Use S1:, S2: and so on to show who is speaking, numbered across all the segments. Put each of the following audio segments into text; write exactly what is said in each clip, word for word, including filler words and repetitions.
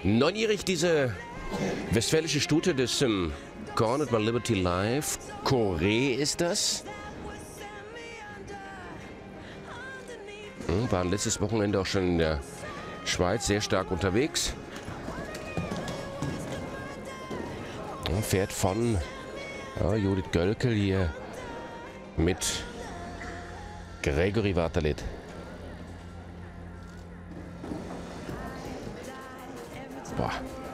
S1: Neugierig diese westfälische Stute des ähm, Cornered by Liberty Live. Corée ist das. Hm, waren letztes Wochenende auch schon in der Schweiz sehr stark unterwegs. Hm, fährt von ja, Judith Göllkel hier mit Gregory Waterlit. Boah.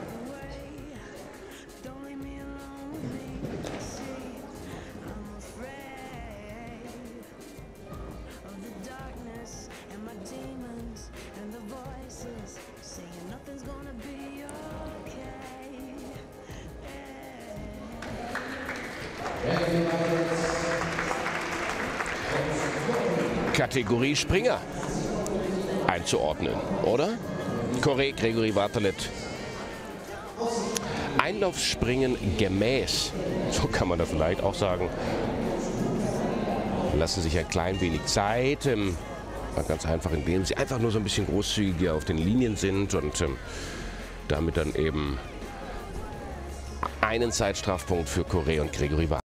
S1: Kategorie Springer einzuordnen, oder? Corée, Gregory Waterlit. Einlaufspringen gemäß, so kann man das vielleicht auch sagen. Lassen sich ein klein wenig Zeit, ähm, ganz einfach, indem sie einfach nur so ein bisschen großzügiger auf den Linien sind und ähm, damit dann eben einen Zeitstrafpunkt für Corée und Gregory Waterlit.